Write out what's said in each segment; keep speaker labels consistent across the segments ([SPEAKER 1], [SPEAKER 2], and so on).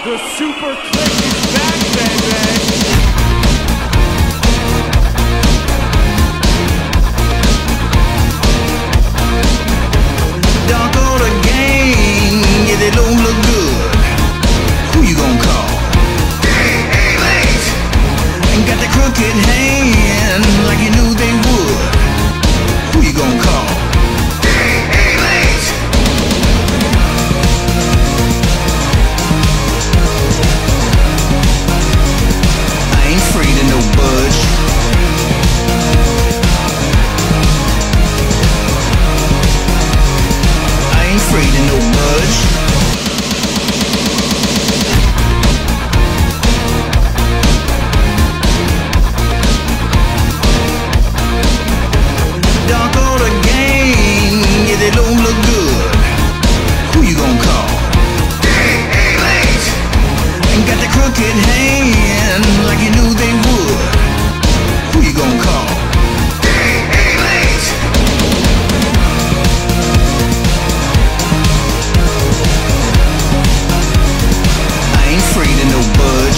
[SPEAKER 1] The Super Click is back, baby!
[SPEAKER 2] Dark order gang, yeah, they don't look good. Who you gonna call? Hey, late. Ain't got the crooked hand like you knew they would. Who you gonna call? Hey, late. I ain't afraid of no budge. I ain't afraid of no budge. Dark order gang, yeah, they don't look good. Who you gonna call? Hey, late. Ain't got the crooked hand like you knew they would. Who you gonna call? Hey, late. I ain't afraid of no budge.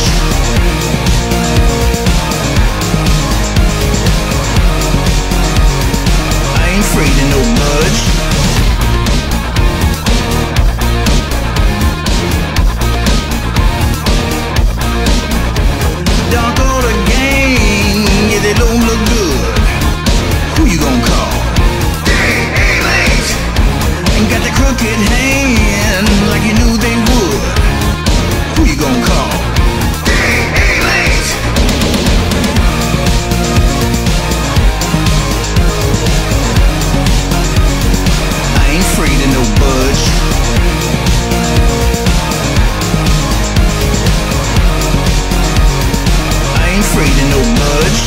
[SPEAKER 2] I ain't afraid of no budge. Dark order gang, yeah, they don't look good. Who you gonna call? Hey, late. Ain't got the crooked hand like you knew they would. Who you gonna call? Hey, late. I ain't afraid of no budge. I ain't afraid of no budge.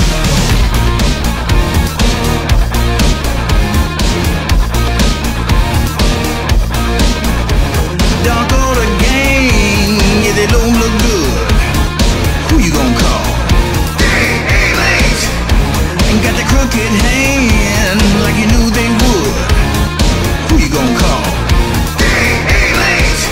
[SPEAKER 2] Dark order gang, yeah, they don't look good. Who you gonna call? Hey, late. Ain't got the crooked hand like you knew they would. Who you gonna call? Hey, late.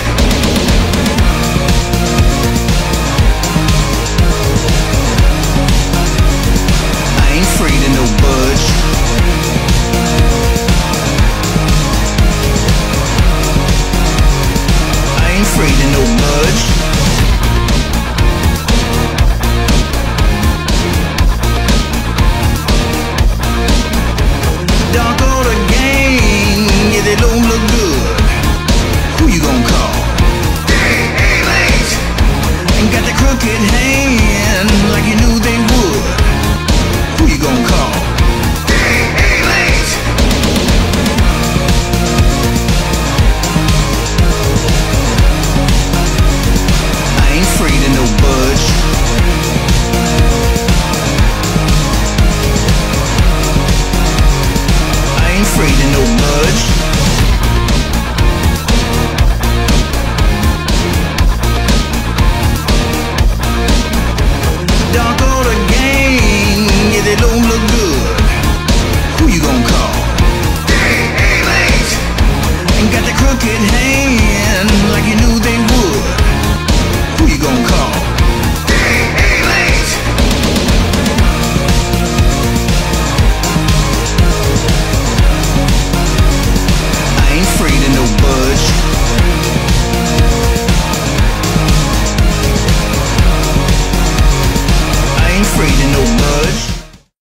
[SPEAKER 2] I ain't afraid of no budge. I ain't afraid of no budge. Dark order gang, yeah, they don't look good. Who you gonna call? Hey, late. Ain't got the crooked hand like you knew they would. Who you gonna call? Hey, late. I ain't afraid of no budge. I ain't afraid of no budge. Dark order gang, yeah, they don't look good. Who you gonna call? Hey, late. Ain't got the crooked hand like you knew they would. Who you gonna call? Hey, late. I ain't afraid of no budge. I ain't afraid of no